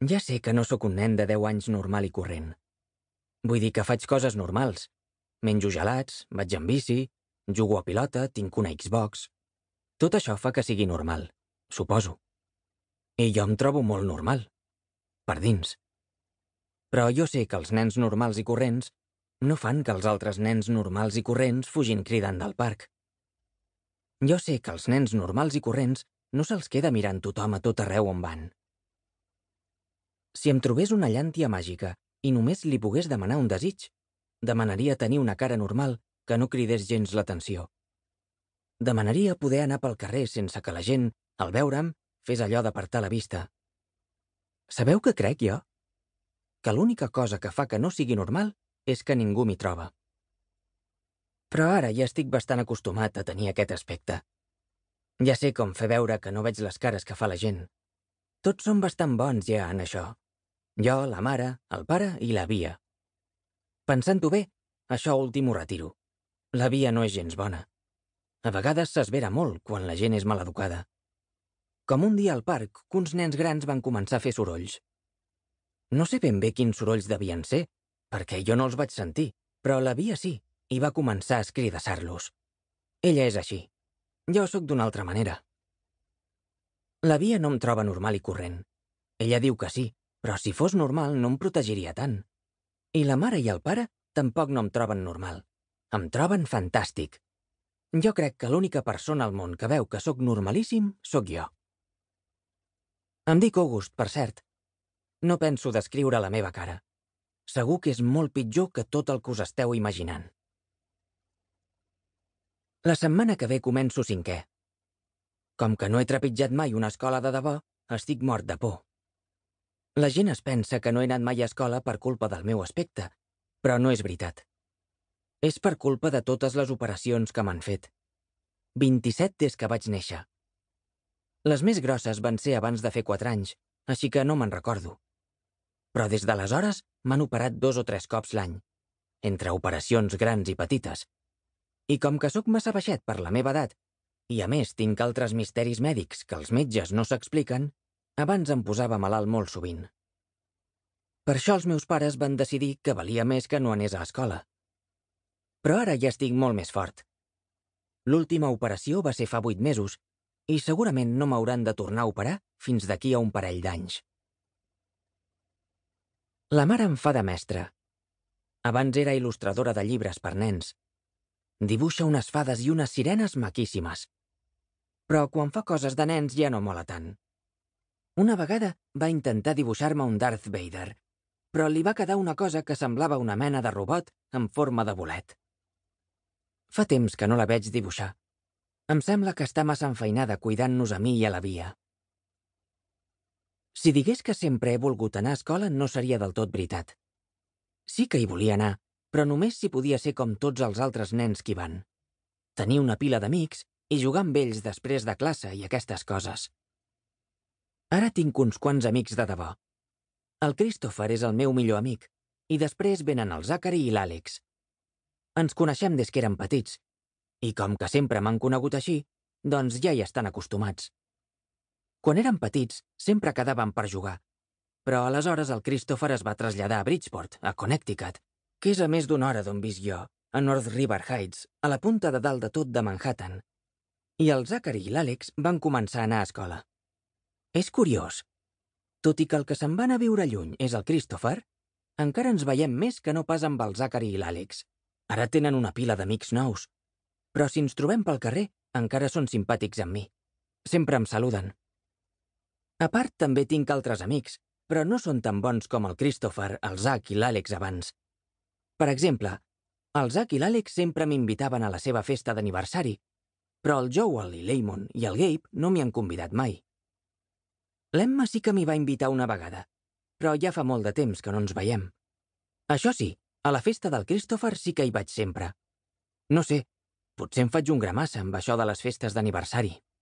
Ja sé que no sóc un nen de 10 anys normal i corrent. Vull dir que faig coses normals. Menjo gelats, vaig en bici, jugo a pilota, tinc una Xbox. Tot això fa que sigui normal, suposo. I jo em trobo molt normal, per dins. Però jo sé que els nens normals i corrents no fan que els altres nens normals i corrents fugin cridant del parc. Jo sé que els nens normals i corrents no se'ls queda mirant tothom a tot arreu on van. Si em trobés una llàntia màgica i només li pogués demanar un desig, demanaria tenir una cara normal que no cridés gens l'atenció. Demanaria poder anar pel carrer sense que la gent, al veure'm, fes allò d'apartar la vista. Sabeu què crec jo? Que l'única cosa que fa que no sigui normal és que ningú m'hi troba. Però ara ja estic bastant acostumat a tenir aquest aspecte. Ja sé com fer veure que no veig les cares que fa la gent. Tots són bastant bons ja en això. Jo, la mare, el pare i la Via. Pensant-ho bé, això últim ho retiro. La Via no és gens bona. A vegades s'esvera molt quan la gent és maleducada. Com un dia al parc, que uns nens grans van començar a fer sorolls. No sé ben bé quins sorolls devien ser, perquè jo no els vaig sentir, però la Via sí, i va començar a escridassar-los. Ella és així. Jo sóc d'una altra manera. La Via no em troba normal i corrent. Ella diu que sí, però si fos normal no em protegiria tant. I la mare i el pare tampoc no em troben normal. Em troben fantàstic. Jo crec que l'única persona al món que veu que sóc normalíssim sóc jo. Em dic August, per cert. No penso descriure la meva cara. Segur que és molt pitjor que tot el que us esteu imaginant. La setmana que ve començo 5è. Com que no he trepitjat mai una escola de debò, estic mort de por. La gent es pensa que no he anat mai a escola per culpa del meu aspecte, però no és veritat. És per culpa de totes les operacions que m'han fet. 27 des que vaig néixer. Les més grosses van ser abans de fer 4 anys, així que no me'n recordo. Però des d'aleshores m'han operat 2 o 3 cops l'any, entre operacions grans i petites. I com que sóc massa baixet per la meva edat, i a més tinc altres misteris mèdics que els metges no s'expliquen, abans em posava malalt molt sovint. Per això els meus pares van decidir que valia més que no anés a escola. Però ara ja estic molt més fort. L'última operació va ser fa 8 mesos i segurament no m'hauran de tornar a operar fins d'aquí a un parell d'anys. La mare em fa de mestra. Abans era il·lustradora de llibres per nens. Dibuixa unes fades i unes sirenes maquíssimes. Però quan fa coses de nens ja no mola tant. Una vegada va intentar dibuixar-me un Darth Vader, però li va quedar una cosa que semblava una mena de robot en forma de bolet. Fa temps que no la veig dibuixar. Em sembla que està massa enfeinada cuidant-nos a mi i a la Via. Si digués que sempre he volgut anar a escola no seria del tot veritat. Sí que hi volia anar, però només si podia ser com tots els altres nens que hi van. Tenir una pila d'amics i jugar amb ells després de classe i aquestes coses. Ara tinc uns quants amics de debò. El Christopher és el meu millor amic, i després venen el Zachary i l'Àlex. Ens coneixem des que érem petits, i com que sempre m'han conegut així, doncs ja hi estan acostumats. Quan érem petits, sempre quedàvem per jugar, però aleshores el Christopher es va traslladar a Bridgeport, a Connecticut, que és a més d'una hora d'on visc jo, a North River Heights, a la punta de dalt de tot de Manhattan. I el Zachary i l'Àlex van començar a anar a escola. És curiós. Tot i que el que se'n va anar a viure lluny és el Christopher, encara ens veiem més que no pas amb el Zachary i l'Àlex. Ara tenen una pila d'amics nous. Però si ens trobem pel carrer, encara són simpàtics amb mi. Sempre em saluden. A part, també tinc altres amics, però no són tan bons com el Christopher, el Zach i l'Àlex abans. Per exemple, el Zach i l'Àlex sempre m'invitaven a la seva festa d'aniversari, però el Joel i l'Eamon i el Gabe no m'hi han convidat mai. L'Emma sí que m'hi va invitar una vegada, però ja fa molt de temps que no ens veiem. Això sí, a la festa del Christopher sí que hi vaig sempre. No sé, potser em faig un gramassa amb això de les festes d'aniversari.